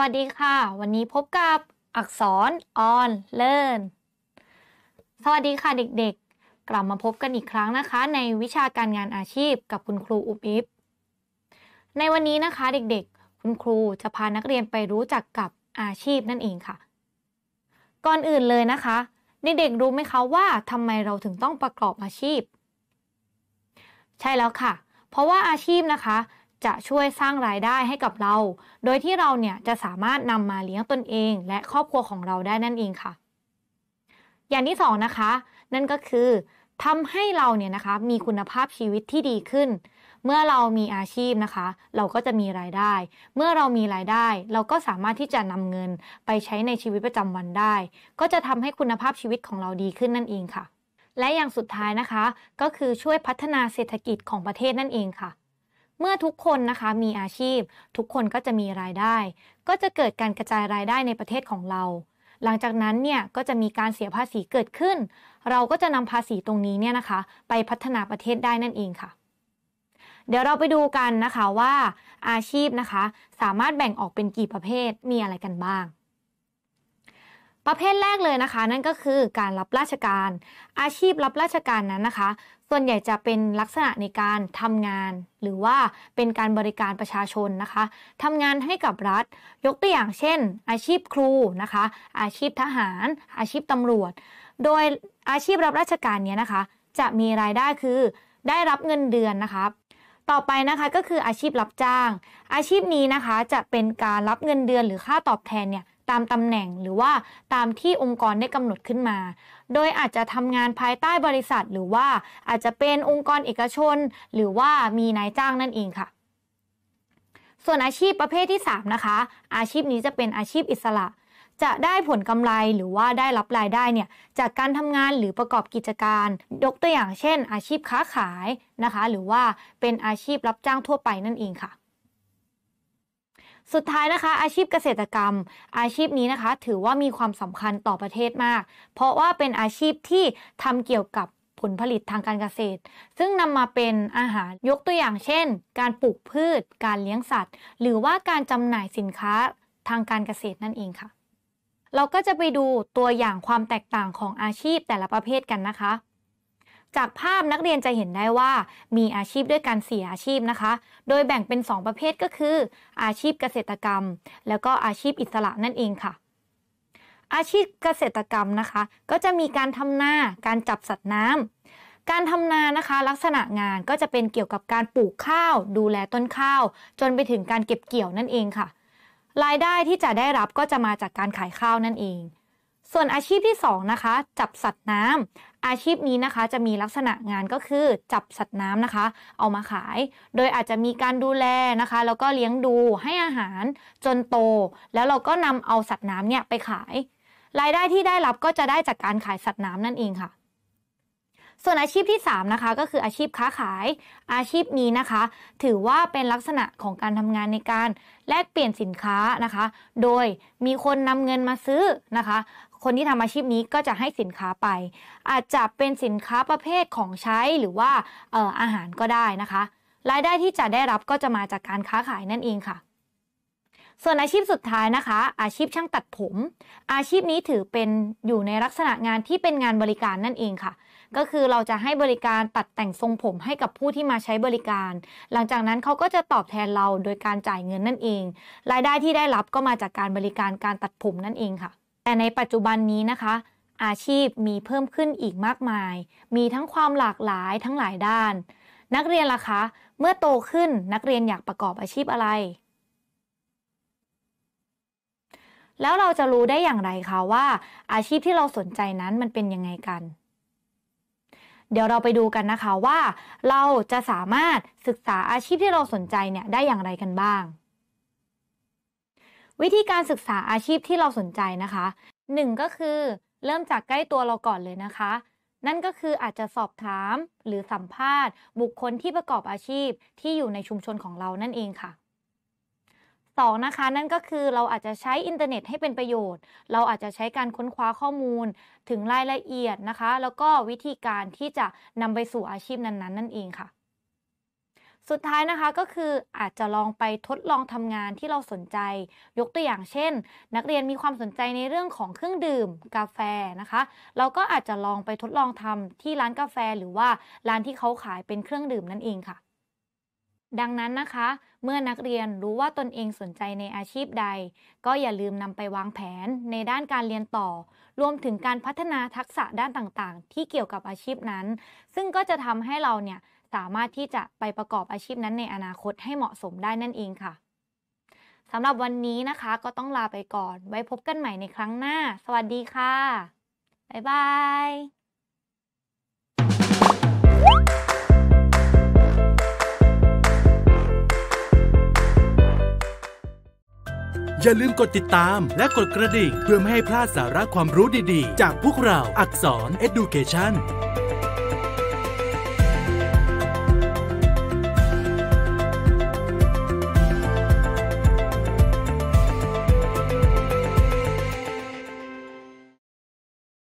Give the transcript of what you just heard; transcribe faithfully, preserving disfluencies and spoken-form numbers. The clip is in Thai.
วัสดีค่ะวันนี้พบกับอักษร on learn สวัสดีค่ะเด็กๆกลับมาพบกันอีกครั้งนะคะในวิชาการงานอาชีพกับคุณครูอุบอิบในวันนี้นะคะเด็กๆคุณครูจะพานักเรียนไปรู้จักกับอาชีพนั่นเองค่ะก่อนอื่นเลยนะคะเด็กๆรู้ไหมคะว่าทำไมเราถึงต้องประกอบอาชีพใช่แล้วค่ะเพราะว่าอาชีพนะคะจะช่วยสร้างรายได้ให้กับเราโดยที่เราเนี่ยจะสามารถนำมาเลี้ยงตนเองและครอบครัวของเราได้นั่นเองค่ะอย่างที่สองนะคะนั่นก็คือทำให้เราเนี่ยนะคะมีคุณภาพชีวิตที่ดีขึ้นเมื่อเรามีอาชีพนะคะเราก็จะมีรายได้เมื่อเรามีรายได้เราก็สามารถที่จะนำเงินไปใช้ในชีวิตประจำวันได้ก็จะทำให้คุณภาพชีวิตของเราดีขึ้นนั่นเองค่ะและอย่างสุดท้ายนะคะก็คือช่วยพัฒนาเศรษฐกิจของประเทศนั่นเองค่ะเมื่อทุกคนนะคะมีอาชีพทุกคนก็จะมีรายได้ก็จะเกิดการกระจายรายได้ในประเทศของเราหลังจากนั้นเนี่ยก็จะมีการเสียภาษีเกิดขึ้นเราก็จะนำภาษีตรงนี้เนี่ยนะคะไปพัฒนาประเทศได้นั่นเองค่ะเดี๋ยวเราไปดูกันนะคะว่าอาชีพนะคะสามารถแบ่งออกเป็นกี่ประเภทมีอะไรกันบ้างประเภทแรกเลยนะคะนั่นก็คือการรับราชการอาชีพรับราชการนั้นนะคะส่วนใหญ่จะเป็นลักษณะในการทำงานหรือว่าเป็นการบริการประชาชนนะคะทำงานให้กับรัฐยกตัวอย่างเช่นอาชีพครูนะคะอาชีพทหารอาชีพตำรวจโดยอาชีพรับราชการเนี้ยนะคะจะมีรายได้คือได้รับเงินเดือนนะคะต่อไปนะคะก็คืออาชีพรับจ้างอาชีพนี้นะคะจะเป็นการรับเงินเดือนหรือค่าตอบแทนเนี่ยตามตำแหน่งหรือว่าตามที่องค์กรได้กำหนดขึ้นมาโดยอาจจะทำงานภายใต้บริษัทหรือว่าอาจจะเป็นองค์กรเอกชนหรือว่ามีนายจ้างนั่นเองค่ะส่วนอาชีพประเภทที่สามนะคะอาชีพนี้จะเป็นอาชีพอิสระจะได้ผลกำไรหรือว่าได้รับรายได้เนี่ยจากการทำงานหรือประกอบกิจการยกตัวอย่างเช่นอาชีพค้าขายนะคะหรือว่าเป็นอาชีพรับจ้างทั่วไปนั่นเองค่ะสุดท้ายนะคะอาชีพเกษตรกรรมอาชีพนี้นะคะถือว่ามีความสำคัญต่อประเทศมากเพราะว่าเป็นอาชีพที่ทำเกี่ยวกับผลผลิตทางการเกษตรซึ่งนำมาเป็นอาหารยกตัวอย่างเช่นการปลูกพืชการเลี้ยงสัตว์หรือว่าการจำหน่ายสินค้าทางการเกษตรนั่นเองค่ะเราก็จะไปดูตัวอย่างความแตกต่างของอาชีพแต่ละประเภทกันนะคะจากภาพนักเรียนจะเห็นได้ว่ามีอาชีพด้วยกันสี่อาชีพนะคะโดยแบ่งเป็นสองประเภทก็คืออาชีพเกษตรกรรมแล้วก็อาชีพอิสระนั่นเองค่ะอาชีพเกษตรกรรมนะคะก็จะมีการทำนาการจับสัตว์น้ำการทำนานะคะลักษณะงานก็จะเป็นเกี่ยวกับการปลูกข้าวดูแลต้นข้าวจนไปถึงการเก็บเกี่ยวนั่นเองค่ะรายได้ที่จะได้รับก็จะมาจากการขายข้าวนั่นเองส่วนอาชีพที่สองนะคะจับสัตว์น้ำอาชีพนี้นะคะจะมีลักษณะงานก็คือจับสัตว์น้ำนะคะเอามาขายโดยอาจจะมีการดูแลนะคะแล้วก็เลี้ยงดูให้อาหารจนโตแล้วเราก็นำเอาสัตว์น้ำเนี่ยไปขายรายได้ที่ได้รับก็จะได้จากการขายสัตว์น้ำนั่นเองค่ะส่วนอาชีพที่สามนะคะก็คืออาชีพค้าขายอาชีพนี้นะคะถือว่าเป็นลักษณะของการทำงานในการแลกเปลี่ยนสินค้านะคะโดยมีคนนำเงินมาซื้อนะคะคนที่ทำอาชีพนี้ก็จะให้สินค้าไปอาจจะเป็นสินค้าประเภทของใช้หรือว่าเอ่ออาหารก็ได้นะคะรายได้ที่จะได้รับก็จะมาจากการค้าขายนั่นเองค่ะส่วนอาชีพสุดท้ายนะคะอาชีพช่างตัดผมอาชีพนี้ถือเป็นอยู่ในลักษณะงานที่เป็นงานบริการนั่นเองค่ะก็คือเราจะให้บริการตัดแต่งทรงผมให้กับผู้ที่มาใช้บริการหลังจากนั้นเขาก็จะตอบแทนเราโดยการจ่ายเงินนั่นเองรายได้ที่ได้รับก็มาจากการบริการการตัดผมนั่นเองค่ะแต่ในปัจจุบันนี้นะคะอาชีพมีเพิ่มขึ้นอีกมากมายมีทั้งความหลากหลายทั้งหลายด้านนักเรียนล่ะคะเมื่อโตขึ้นนักเรียนอยากประกอบอาชีพอะไรแล้วเราจะรู้ได้อย่างไรคะว่าอาชีพที่เราสนใจนั้นมันเป็นยังไงกันเดี๋ยวเราไปดูกันนะคะว่าเราจะสามารถศึกษาอาชีพที่เราสนใจเนี่ยได้อย่างไรกันบ้างวิธีการศึกษาอาชีพที่เราสนใจนะคะหนึ่งก็คือเริ่มจากใกล้ตัวเราก่อนเลยนะคะนั่นก็คืออาจจะสอบถามหรือสัมภาษณ์บุคคลที่ประกอบอาชีพที่อยู่ในชุมชนของเรานั่นเองค่ะสองนะคะนั่นก็คือเราอาจจะใช้อินเทอร์เน็ตให้เป็นประโยชน์เราอาจจะใช้การค้นคว้าข้อมูลถึงรายละเอียดนะคะแล้วก็วิธีการที่จะนำไปสู่อาชีพนั้นๆนั่นเองค่ะสุดท้ายนะคะก็คืออาจจะลองไปทดลองทำงานที่เราสนใจยกตัวอย่างเช่นนักเรียนมีความสนใจในเรื่องของเครื่องดื่มกาแฟนะคะเราก็อาจจะลองไปทดลองทำที่ร้านกาแฟหรือว่าร้านที่เขาขายเป็นเครื่องดื่มนั่นเองค่ะดังนั้นนะคะเมื่อนักเรียนรู้ว่าตนเองสนใจในอาชีพใดก็อย่าลืมนำไปวางแผนในด้านการเรียนต่อรวมถึงการพัฒนาทักษะด้านต่างๆที่เกี่ยวกับอาชีพนั้นซึ่งก็จะทำให้เราเนี่ยสามารถที่จะไปประกอบอาชีพนั้นในอนาคตให้เหมาะสมได้นั่นเองค่ะสำหรับวันนี้นะคะก็ต้องลาไปก่อนไว้พบกันใหม่ในครั้งหน้าสวัสดีค่ะบ๊ายบายอย่าลืมกดติดตามและกดกระดิ่งเพื่อไม่ให้พลาดสาระความรู้ดีๆจากพวกเราอักษร Education